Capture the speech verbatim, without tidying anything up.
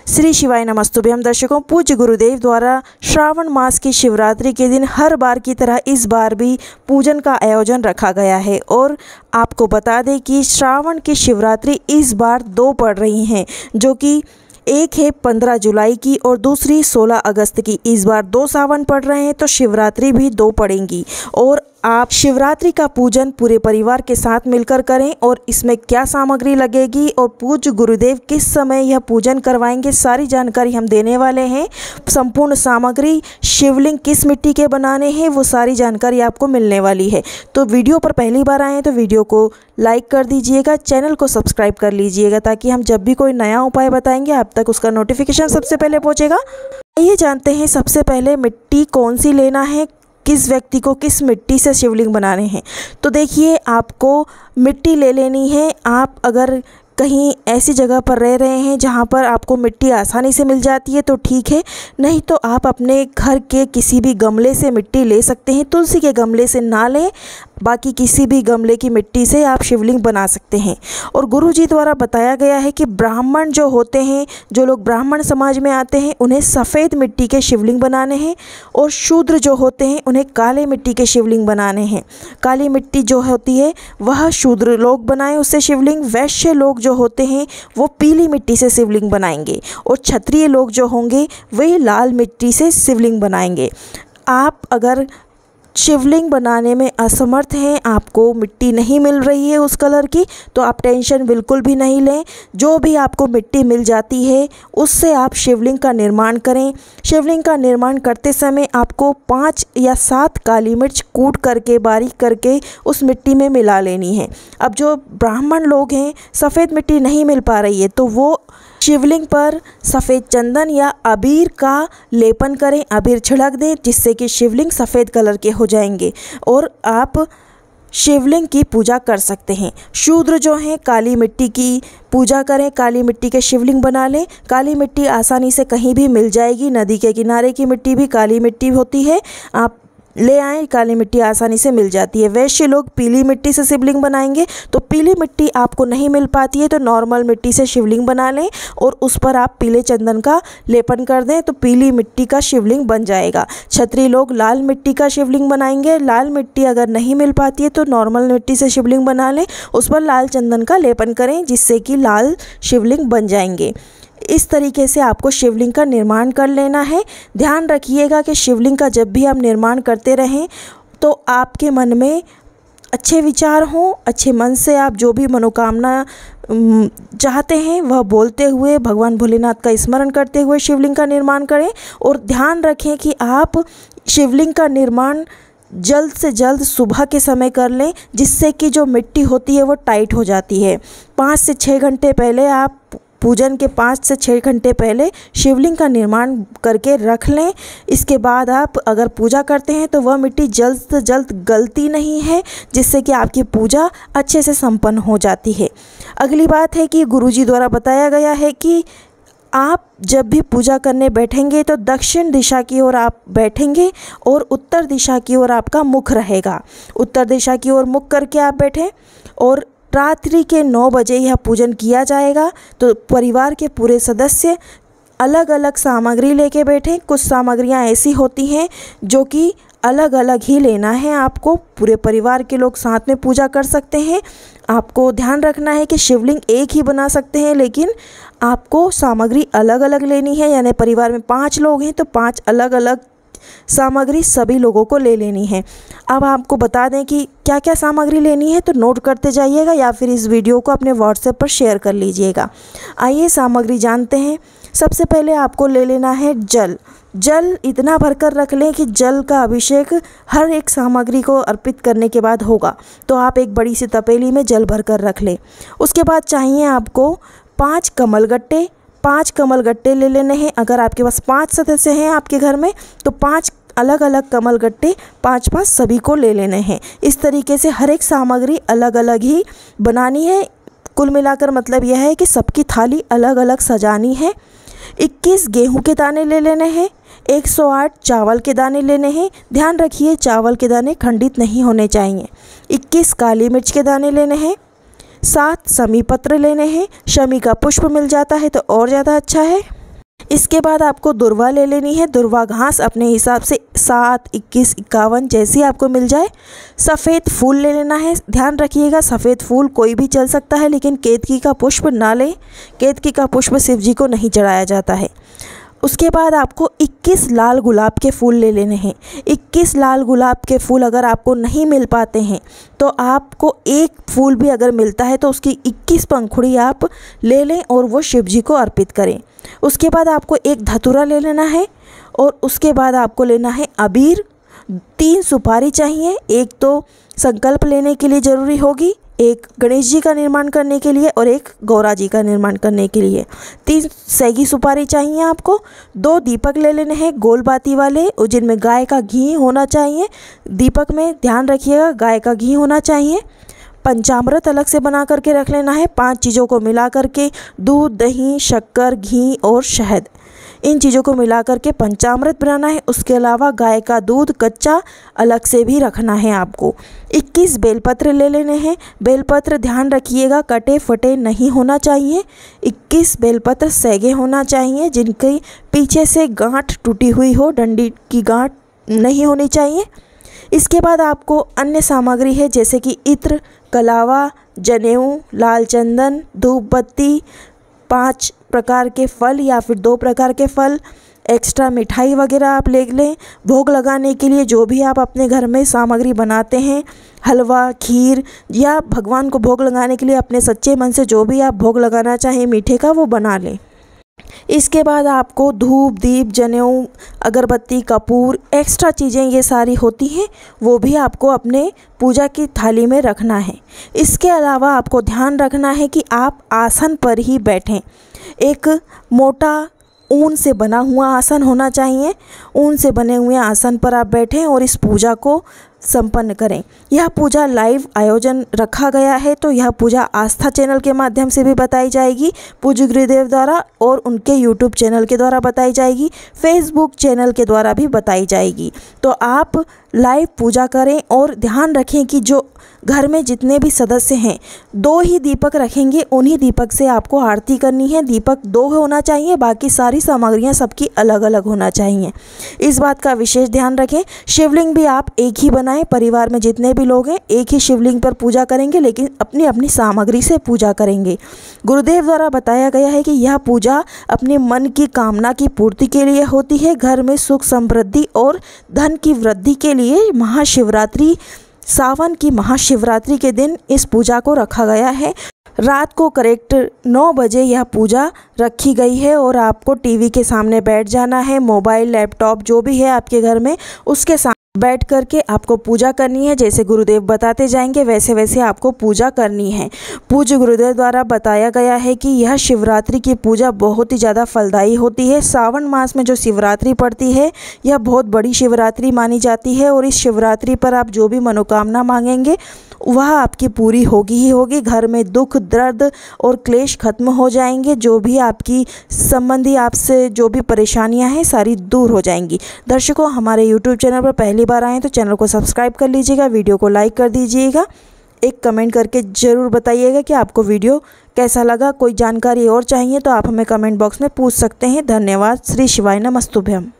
श्री शिवाय नमस्तुभ्यम। दर्शकों, पूज्य गुरुदेव द्वारा श्रावण मास की शिवरात्रि के दिन हर बार की तरह इस बार भी पूजन का आयोजन रखा गया है। और आपको बता दें कि श्रावण की शिवरात्रि इस बार दो पड़ रही हैं, जो कि एक है पंद्रह जुलाई की और दूसरी सोलह अगस्त की। इस बार दो सावन पड़ रहे हैं तो शिवरात्रि भी दो पड़ेंगी। और आप शिवरात्रि का पूजन पूरे परिवार के साथ मिलकर करें। और इसमें क्या सामग्री लगेगी और पूज्य गुरुदेव किस समय यह पूजन करवाएंगे, सारी जानकारी हम देने वाले हैं। संपूर्ण सामग्री, शिवलिंग किस मिट्टी के बनाने हैं, वो सारी जानकारी आपको मिलने वाली है। तो वीडियो पर पहली बार आए हैं तो वीडियो को लाइक कर दीजिएगा, चैनल को सब्सक्राइब कर लीजिएगा, ताकि हम जब भी कोई नया उपाय बताएंगे आप तक उसका नोटिफिकेशन सबसे पहले पहुँचेगा। आइए जानते हैं सबसे पहले मिट्टी कौन सी लेना है, किस व्यक्ति को किस मिट्टी से शिवलिंग बनाने हैं। तो देखिए, आपको मिट्टी ले लेनी है। आप अगर कहीं ऐसी जगह पर रह रहे हैं जहाँ पर आपको मिट्टी आसानी से मिल जाती है तो ठीक है, नहीं तो आप अपने घर के किसी भी गमले से मिट्टी ले सकते हैं। तुलसी के गमले से ना लें, बाकी किसी भी गमले की मिट्टी से आप शिवलिंग बना सकते हैं। और गुरुजी द्वारा बताया गया है कि ब्राह्मण जो होते हैं, जो लोग ब्राह्मण समाज में आते हैं, उन्हें सफ़ेद मिट्टी के शिवलिंग बनाने हैं। और शूद्र जो होते हैं उन्हें काले मिट्टी के शिवलिंग बनाने हैं। काली मिट्टी जो होती है वह शूद्र लोग बनाएं उससे शिवलिंग। वैश्य लोग जो होते हैं वो पीली मिट्टी से शिवलिंग बनाएंगे। और क्षत्रिय लोग जो होंगे वे लाल मिट्टी से शिवलिंग बनाएंगे। आप अगर शिवलिंग बनाने में असमर्थ हैं, आपको मिट्टी नहीं मिल रही है उस कलर की, तो आप टेंशन बिल्कुल भी नहीं लें। जो भी आपको मिट्टी मिल जाती है उससे आप शिवलिंग का निर्माण करें। शिवलिंग का निर्माण करते समय आपको पाँच या सात काली मिर्च कूट करके, बारीक करके उस मिट्टी में मिला लेनी है। अब जो ब्राह्मण लोग हैं, सफ़ेद मिट्टी नहीं मिल पा रही है, तो वो शिवलिंग पर सफ़ेद चंदन या अबीर का लेपन करें, अबीर छिड़क दें, जिससे कि शिवलिंग सफ़ेद कलर के हो जाएंगे और आप शिवलिंग की पूजा कर सकते हैं। शूद्र जो हैं काली मिट्टी की पूजा करें, काली मिट्टी के शिवलिंग बना लें। काली मिट्टी आसानी से कहीं भी मिल जाएगी, नदी के किनारे की मिट्टी भी काली मिट्टी होती है, आप ले आएँ, काली मिट्टी आसानी से मिल जाती है। वैश्य लोग पीली मिट्टी से शिवलिंग बनाएंगे, तो पीली मिट्टी आपको नहीं मिल पाती है तो नॉर्मल मिट्टी से शिवलिंग बना लें और उस पर आप पीले चंदन का लेपन कर दें तो पीली मिट्टी का शिवलिंग बन जाएगा। क्षत्रिय लोग लाल मिट्टी का शिवलिंग बनाएंगे। लाल मिट्टी अगर नहीं मिल पाती है तो नॉर्मल मिट्टी से शिवलिंग बना लें, उस पर लाल चंदन का लेपन करें, जिससे कि लाल शिवलिंग बन जाएंगे। इस तरीके से आपको शिवलिंग का निर्माण कर लेना है। ध्यान रखिएगा कि शिवलिंग का जब भी आप निर्माण करते रहें तो आपके मन में अच्छे विचार हों, अच्छे मन से आप जो भी मनोकामना चाहते हैं वह बोलते हुए, भगवान भोलेनाथ का स्मरण करते हुए शिवलिंग का निर्माण करें। और ध्यान रखें कि आप शिवलिंग का निर्माण जल्द से जल्द सुबह के समय कर लें, जिससे कि जो मिट्टी होती है वो टाइट हो जाती है। पाँच से छः घंटे पहले आप पूजन के पाँच से छः घंटे पहले शिवलिंग का निर्माण करके रख लें। इसके बाद आप अगर पूजा करते हैं तो वह मिट्टी जल्द से जल्द गलती नहीं है, जिससे कि आपकी पूजा अच्छे से संपन्न हो जाती है। अगली बात है कि गुरुजी द्वारा बताया गया है कि आप जब भी पूजा करने बैठेंगे तो दक्षिण दिशा की ओर आप बैठेंगे और उत्तर दिशा की ओर आपका मुख रहेगा। उत्तर दिशा की ओर मुख करके आप बैठें और रात्रि के नौ बजे यह पूजन किया जाएगा। तो परिवार के पूरे सदस्य अलग अलग सामग्री लेके बैठें। कुछ सामग्रियां ऐसी होती हैं जो कि अलग अलग ही लेना है आपको, पूरे परिवार के लोग साथ में पूजा कर सकते हैं। आपको ध्यान रखना है कि शिवलिंग एक ही बना सकते हैं, लेकिन आपको सामग्री अलग अलग लेनी है। यानी परिवार में पाँच लोग हैं तो पाँच अलग अलग सामग्री सभी लोगों को ले लेनी है। अब आपको बता दें कि क्या क्या सामग्री लेनी है, तो नोट करते जाइएगा या फिर इस वीडियो को अपने व्हाट्सएप पर शेयर कर लीजिएगा। आइए सामग्री जानते हैं। सबसे पहले आपको ले लेना है जल। जल इतना भरकर रख लें कि जल का अभिषेक हर एक सामग्री को अर्पित करने के बाद होगा, तो आप एक बड़ी सी तपेली में जल भरकर रख लें। उसके बाद चाहिए आपको पाँच कमलगट्टे। पांच कमल गट्टे ले लेने हैं। अगर आपके पास पांच सदस्य हैं आपके घर में तो पांच अलग अलग कमल गट्टे पाँच पाँच सभी को ले लेने हैं। इस तरीके से हर एक सामग्री अलग अलग ही बनानी है। कुल मिलाकर मतलब यह है कि सबकी थाली अलग अलग सजानी है। इक्कीस गेहूं के दाने ले लेने हैं। एक सौ आठ चावल के दाने लेने हैं। ध्यान रखिए चावल के दाने खंडित नहीं होने चाहिए। इक्कीस काली मिर्च के दाने लेने हैं। सात शमी पत्र लेने हैं। शमी का पुष्प मिल जाता है तो और ज़्यादा अच्छा है। इसके बाद आपको दुर्वा ले लेनी है। दुर्वा घास अपने हिसाब से सात, इक्कीस, इक्यावन जैसी आपको मिल जाए। सफ़ेद फूल ले लेना है। ध्यान रखिएगा सफ़ेद फूल कोई भी चल सकता है, लेकिन केतकी का पुष्प ना लें। केतकी का पुष्प शिव जी को नहीं चढ़ाया जाता है। उसके बाद आपको इक्कीस लाल गुलाब के फूल ले लेने हैं। इक्कीस लाल गुलाब के फूल अगर आपको नहीं मिल पाते हैं तो आपको एक फूल भी अगर मिलता है तो उसकी इक्कीस पंखुड़ी आप ले लें और वो शिव जी को अर्पित करें। उसके बाद आपको एक धतूरा ले लेना है और उसके बाद आपको लेना है अबीर। तीन सुपारी चाहिए, एक तो संकल्प लेने के लिए ज़रूरी होगी, एक गणेश जी का निर्माण करने के लिए और एक गौरा जी का निर्माण करने के लिए। तीन सैगी सुपारी चाहिए आपको। दो दीपक ले लेने हैं गोल बाती वाले, और जिनमें गाय का घी होना चाहिए। दीपक में ध्यान रखिएगा गाय का घी होना चाहिए। पंचामृत अलग से बना करके रख लेना है। पांच चीज़ों को मिला करके दूध, दही, शक्कर, घी और शहद, इन चीज़ों को मिला करके पंचामृत बनाना है। उसके अलावा गाय का दूध कच्चा अलग से भी रखना है आपको। इक्कीस बेलपत्र ले लेने हैं। बेलपत्र ध्यान रखिएगा कटे फटे नहीं होना चाहिए। इक्कीस बेलपत्र सैगे होना चाहिए, जिनके पीछे से गांठ टूटी हुई हो, डंडी की गांठ नहीं होनी चाहिए। इसके बाद आपको अन्य सामग्री है जैसे कि इत्र, कलावा, जनेऊ, लाल चंदन, धूप बत्ती, पाँच प्रकार के फल या फिर दो प्रकार के फल, एक्स्ट्रा मिठाई वगैरह आप ले लें। भोग लगाने के लिए जो भी आप अपने घर में सामग्री बनाते हैं, हलवा, खीर, या भगवान को भोग लगाने के लिए अपने सच्चे मन से जो भी आप भोग लगाना चाहें मीठे का, वो बना लें। इसके बाद आपको धूप, दीप, जनेऊ, अगरबत्ती, कपूर, एक्स्ट्रा चीज़ें ये सारी होती हैं, वो भी आपको अपने पूजा की थाली में रखना है। इसके अलावा आपको ध्यान रखना है कि आप आसन पर ही बैठें। एक मोटा ऊन से बना हुआ आसन होना चाहिए। ऊन से बने हुए आसन पर आप बैठें और इस पूजा को संपन्न करें। यह पूजा लाइव आयोजन रखा गया है, तो यह पूजा आस्था चैनल के माध्यम से भी बताई जाएगी पूज्य गुरुदेव द्वारा, और उनके यूट्यूब चैनल के द्वारा बताई जाएगी, फेसबुक चैनल के द्वारा भी बताई जाएगी। तो आप लाइव पूजा करें और ध्यान रखें कि जो घर में जितने भी सदस्य हैं दो ही दीपक रखेंगे, उन्हीं दीपक से आपको आरती करनी है। दीपक दो होना चाहिए, बाकी सारी सामग्रियां सबकी अलग अलग होना चाहिए। इस बात का विशेष ध्यान रखें। शिवलिंग भी आप एक ही बनाएं। परिवार में जितने भी लोग हैं एक ही शिवलिंग पर पूजा करेंगे, लेकिन अपनी अपनी सामग्री से पूजा करेंगे। गुरुदेव द्वारा बताया गया है कि यह पूजा अपने मन की कामना की पूर्ति के लिए होती है। घर में सुख समृद्धि और धन की वृद्धि के लिए महाशिवरात्रि, सावन की महाशिवरात्रि के दिन इस पूजा को रखा गया है। रात को करेक्ट नौ बजे यह पूजा रखी गई है और आपको टीवी के सामने बैठ जाना है। मोबाइल, लैपटॉप जो भी है आपके घर में, उसके सामने बैठ करके आपको पूजा करनी है। जैसे गुरुदेव बताते जाएंगे वैसे वैसे आपको पूजा करनी है। पूज्य गुरुदेव द्वारा बताया गया है कि यह शिवरात्रि की पूजा बहुत ही ज़्यादा फलदायी होती है। सावन मास में जो शिवरात्रि पड़ती है यह बहुत बड़ी शिवरात्रि मानी जाती है, और इस शिवरात्रि पर आप जो भी मनोकामना मांगेंगे वह आपकी पूरी होगी ही होगी। घर में दुख, दर्द और क्लेश खत्म हो जाएंगे। जो भी आपकी संबंधी आपसे जो भी परेशानियां हैं सारी दूर हो जाएंगी। दर्शकों, हमारे यूट्यूब चैनल पर पहली बार आएँ तो चैनल को सब्सक्राइब कर लीजिएगा, वीडियो को लाइक कर दीजिएगा, एक कमेंट करके ज़रूर बताइएगा कि आपको वीडियो कैसा लगा। कोई जानकारी और चाहिए तो आप हमें कमेंट बॉक्स में पूछ सकते हैं। धन्यवाद। श्री शिवाय नमस्तुभ्यम।